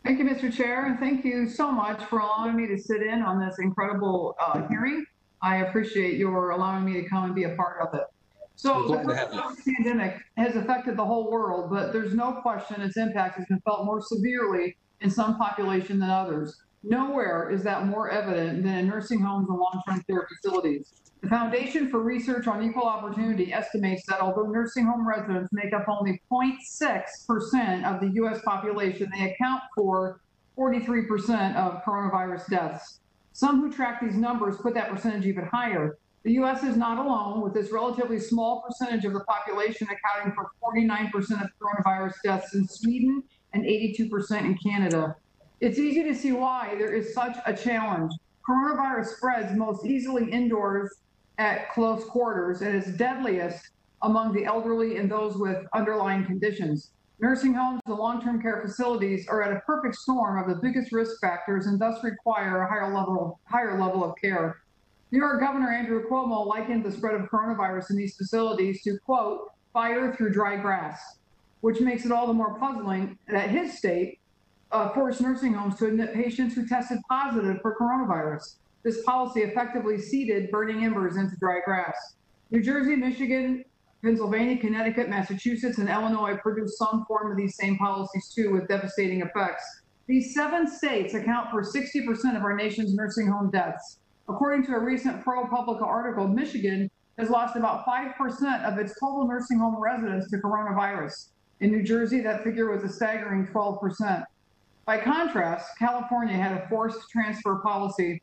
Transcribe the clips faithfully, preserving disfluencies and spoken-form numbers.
Thank you, Mister Chair, and thank you so much for allowing me to sit in on this incredible uh, hearing. I appreciate your allowing me to come and be a part of it. So the coronavirus pandemic has affected the whole world, but there's no question its impact has been felt more severely in some population than others. Nowhere is that more evident than in nursing homes and long-term care facilities. The Foundation for Research on Equal Opportunity estimates that although nursing home residents make up only zero point six percent of the U S population, they account for forty-three percent of coronavirus deaths. Some who track these numbers put that percentage even higher. The U S is not alone, with this relatively small percentage of the population accounting for forty-nine percent of coronavirus deaths in Sweden and eighty-two percent in Canada. It's easy to see why there is such a challenge. Coronavirus spreads most easily indoors at close quarters and is deadliest among the elderly and those with underlying conditions. Nursing homes and long-term care facilities are at a perfect storm of the biggest risk factors and thus require a higher level, higher level of care. New York Governor Andrew Cuomo likened the spread of coronavirus in these facilities to, quote, fire through dry grass, which makes it all the more puzzling that his state uh, forced nursing homes to admit patients who tested positive for coronavirus. This policy effectively seeded burning embers into dry grass. New Jersey, Michigan, Pennsylvania, Connecticut, Massachusetts, and Illinois produced some form of these same policies too, with devastating effects. These seven states account for sixty percent of our nation's nursing home deaths. According to a recent ProPublica article, Michigan has lost about five percent of its total nursing home residents to coronavirus. In New Jersey, that figure was a staggering twelve percent. By contrast, California had a forced transfer policy,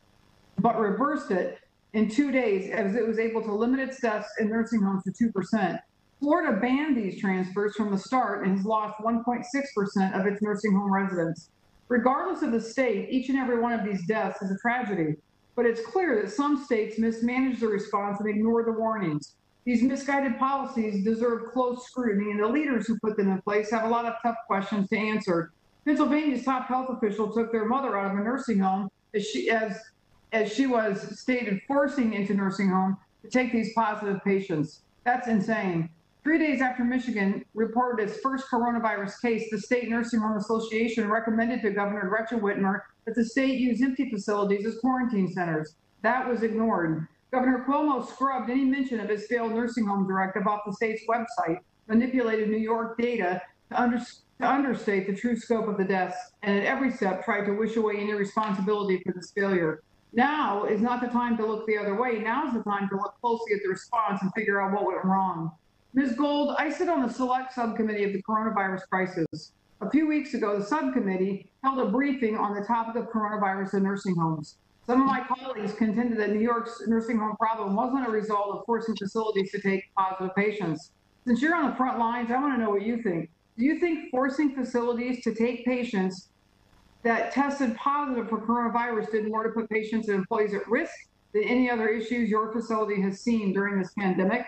but reversed it in two days as it was able to limit its deaths in nursing homes to two percent. Florida banned these transfers from the start and has lost one point six percent of its nursing home residents. Regardless of the state, each and every one of these deaths is a tragedy, but it's clear that some states mismanage the response and ignore the warnings. These misguided policies deserve close scrutiny, and the leaders who put them in place have a lot of tough questions to answer. Pennsylvania's top health official took their mother out of a nursing home as she, as as she was stated, forcing into nursing home to take these positive patients. That's insane. Three days after Michigan reported its first coronavirus case, the State Nursing Home Association recommended to Governor Gretchen Whitmer that the state use empty facilities as quarantine centers. That was ignored. Governor Cuomo scrubbed any mention of his failed nursing home directive off the state's website, manipulated New York data to, under, to understate the true scope of the deaths, and at every step tried to wish away any responsibility for this failure. Now is not the time to look the other way. Now is the time to look closely at the response and figure out what went wrong. Miz Gold, I sit on the select subcommittee of the coronavirus crisis. A few weeks ago, the subcommittee held a briefing on the topic of coronavirus in nursing homes. Some of my colleagues contended that New York's nursing home problem wasn't a result of forcing facilities to take positive patients. Since you're on the front lines, I want to know what you think. Do you think forcing facilities to take patients that tested positive for coronavirus did more to put patients and employees at risk than any other issues your facility has seen during this pandemic?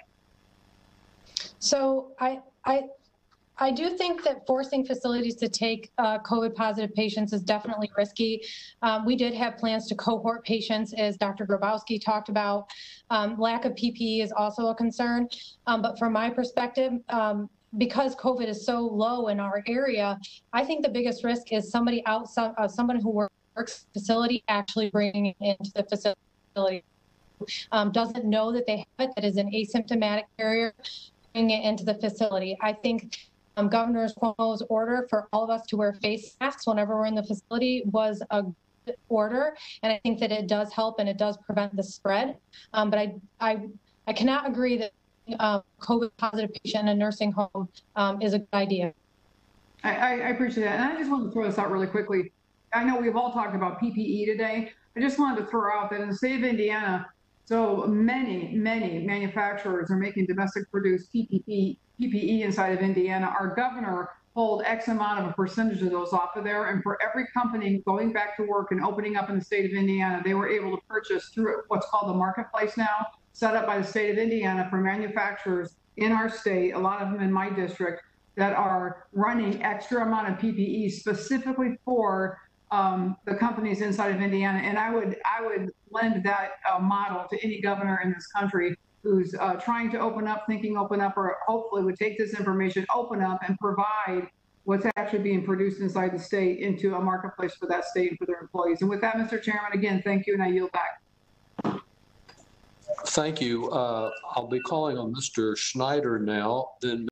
So I, I, I do think that forcing facilities to take uh, COVID positive patients is definitely risky. Um, we did have plans to cohort patients, as Doctor Grabowski talked about. Um, lack of P P E is also a concern. Um, but from my perspective, um, because COVID is so low in our area, I think the biggest risk is somebody outside, uh, someone who works facility actually bringing it into the facility, um, doesn't know that they have it, that is an asymptomatic carrier, bringing it into the facility. I think um, Governor Cuomo's order for all of us to wear face masks whenever we're in the facility was a good order, and I think that it does help and it does prevent the spread. Um, but I, I, I cannot agree that Uh, COVID positive patient in a nursing home um, is a good idea. I, I appreciate that. And I just wanted to throw this out really quickly. I know we've all talked about P P E today. I just wanted to throw out that in the state of Indiana, so many, many manufacturers are making domestic produced P P E, P P E inside of Indiana. Our governor pulled X amount of a percentage of those off of there. And for every company going back to work and opening up in the state of Indiana, they were able to purchase through what's called the marketplace now, set up by the state of Indiana for manufacturers in our state, a lot of them in my district, that are running extra amount of P P E specifically for um, the companies inside of Indiana. And I would I would lend that uh, model to any governor in this country who's uh, trying to open up, thinking open up, or hopefully would take this information, open up, and provide what's actually being produced inside the state into a marketplace for that state and for their employees. And with that, Mister Chairman, again, thank you, and I yield back. Thank you. Uh, I'll be calling on Mister Schneider now, then